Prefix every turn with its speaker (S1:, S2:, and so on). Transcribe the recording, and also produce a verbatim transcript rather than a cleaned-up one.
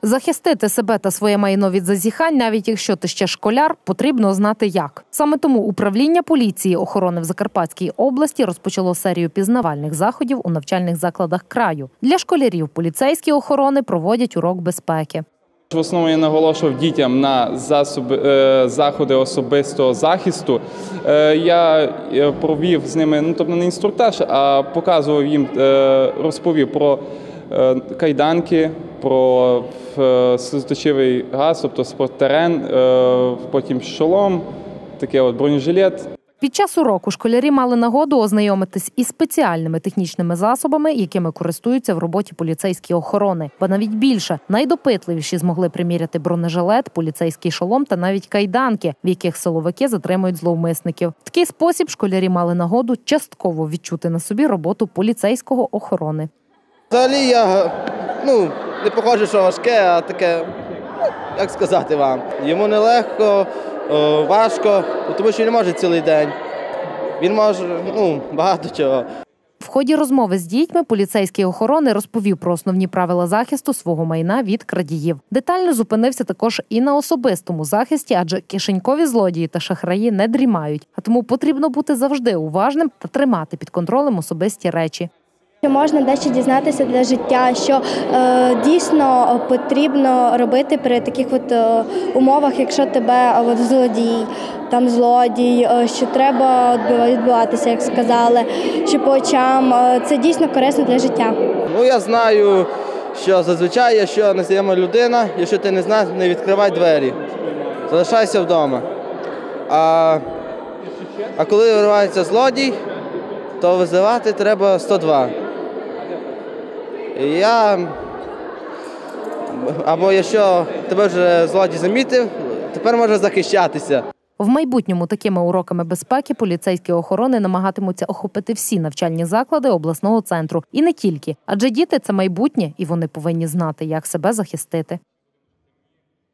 S1: Захистити себе та своє майно від зазіхань, навіть якщо ти ще школяр, потрібно знати як. Саме тому управління поліції охорони в Закарпатській області розпочало серію пізнавальних заходів у навчальних закладах краю. Для школярів поліцейські охорони проводять урок безпеки.
S2: В основному я наголошував дітям на засоби, е, заходи особистого захисту. Е, я провів з ними, ну тобто не інструктаж, а показував їм, е, розповів про е, кайданки, про е, сльозоточивий газ, тобто спорттерен, е, потім шолом, таке от бронежилет.
S1: Під час уроку школярі мали нагоду ознайомитись із спеціальними технічними засобами, якими користуються в роботі поліцейські охорони. Ба навіть більше, найдопитливіші змогли приміряти бронежилет, поліцейський шолом та навіть кайданки, в яких силовики затримують зловмисників. В такий спосіб школярі мали нагоду частково відчути на собі роботу поліцейського охорони.
S3: Взагалі я, ну, не похоже, що важке, а таке, як сказати вам, йому нелегко, важко, тому що він не може цілий день. Він може, ну, багато чого.
S1: В ході розмови з дітьми поліцейський охорони розповів про основні правила захисту свого майна від крадіїв. Детально зупинився також і на особистому захисті, адже кишенькові злодії та шахраї не дрімають. А тому потрібно бути завжди уважним та тримати під контролем особисті речі.
S4: Можна дещо дізнатися для життя, що е, дійсно потрібно робити при таких от, е, умовах, якщо тебе от, злодій, там злодій, е, що треба відбиватися, як сказали, що по очам. Е, це дійсно корисно для життя.
S3: Ну, я знаю, що зазвичай, якщо незнайома людина, якщо ти не знаєш, не відкривай двері, залишайся вдома. А, а коли виривається злодій, то визивати треба сто два. Я, або якщо тебе вже злодій замітив, тепер може захищатися.
S1: В майбутньому такими уроками безпеки поліцейські охорони намагатимуться охопити всі навчальні заклади обласного центру. І не тільки. Адже діти – це майбутнє, і вони повинні знати, як себе захистити.